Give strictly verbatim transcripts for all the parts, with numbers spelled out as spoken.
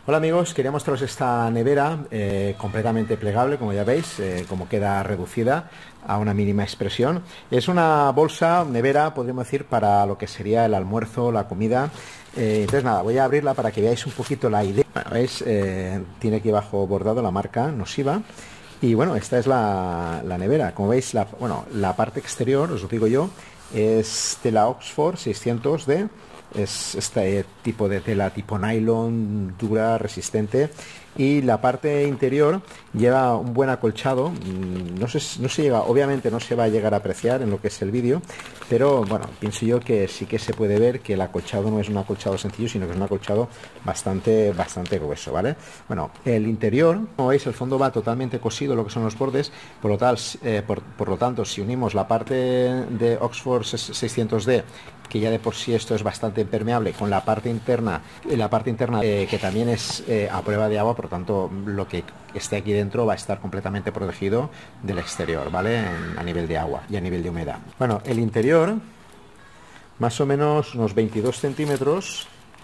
Hola amigos, quería mostraros esta nevera eh, completamente plegable, como ya veis, eh, como queda reducida a una mínima expresión. Es una bolsa, nevera, podríamos decir, para lo que sería el almuerzo, la comida. Eh, entonces nada, voy a abrirla para que veáis un poquito la idea. Bueno, veis, eh, tiene aquí abajo bordado la marca Nosiva. Y bueno, esta es la, la nevera. Como veis, la, bueno, la parte exterior, os lo digo yo, es de la Oxford seiscientos D. Es este tipo de tela tipo nylon, dura, resistente. Y la parte interior lleva un buen acolchado. No se, no se llega, obviamente no se va a llegar a apreciar en lo que es el vídeo, pero bueno, pienso yo que sí que se puede ver que el acolchado no es un acolchado sencillo, sino que es un acolchado bastante, bastante grueso, ¿vale? Bueno, el interior, como veis, el fondo va totalmente cosido, lo que son los bordes, por lo, tal, eh, por, por lo tanto, si unimos la parte de Oxford seiscientos D, que ya de por sí esto es bastante impermeable, con la parte interna, la parte interna eh, que también es eh, a prueba de agua, por lo tanto lo que esté aquí dentro va a estar completamente protegido del exterior, ¿vale? En, a nivel de agua y a nivel de humedad. Bueno, el interior, más o menos unos veintidós centímetros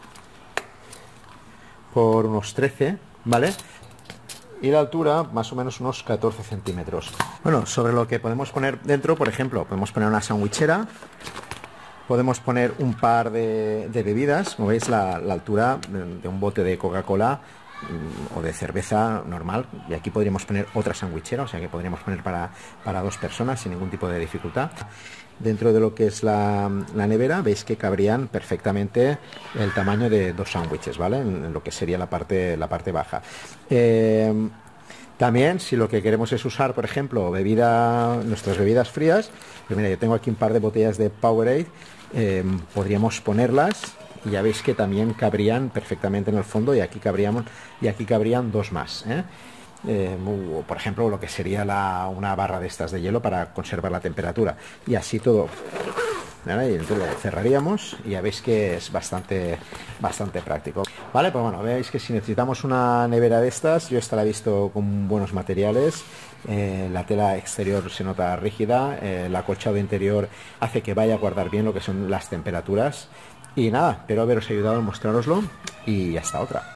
por unos trece, ¿vale? Y la altura más o menos unos catorce centímetros. Bueno, sobre lo que podemos poner dentro, por ejemplo, podemos poner una sandwichera. Podemos poner un par de, de bebidas, como veis la, la altura de un bote de Coca-Cola o de cerveza normal, y aquí podríamos poner otra sandwichera, o sea que podríamos poner para, para dos personas sin ningún tipo de dificultad. Dentro de lo que es la, la nevera veis que cabrían perfectamente el tamaño de dos sándwiches, ¿vale? En, en lo que sería la parte, la parte baja. Eh, También, si lo que queremos es usar, por ejemplo, bebida, nuestras bebidas frías, pues mira, yo tengo aquí un par de botellas de Powerade, eh, podríamos ponerlas y ya veis que también cabrían perfectamente en el fondo, y aquí cabrían, y aquí cabrían dos más, ¿eh? Eh, o por ejemplo, lo que sería la, una barra de estas de hielo para conservar la temperatura, y así todo. ¿Vale? Y entonces lo cerraríamos y ya veis que es bastante, bastante práctico. Vale, pues bueno, veis que si necesitamos una nevera de estas, yo esta la he visto con buenos materiales. Eh, la tela exterior se nota rígida, eh, el acolchado interior hace que vaya a guardar bien lo que son las temperaturas. Y nada, espero haberos ayudado a mostraroslo y hasta otra.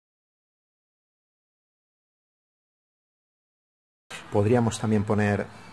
Podríamos también poner